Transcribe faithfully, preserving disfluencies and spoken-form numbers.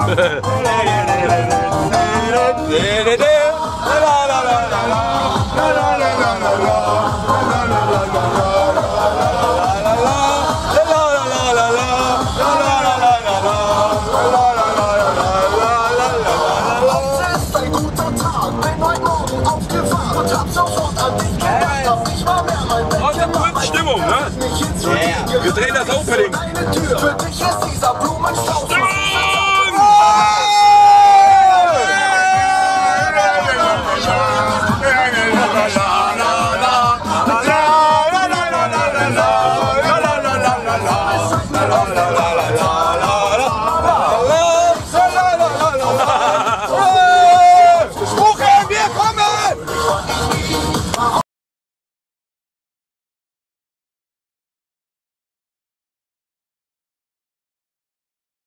Stimmung, ne? Yeah. Wir drehen das Opening. Für dich ist dieser Blumenstrauß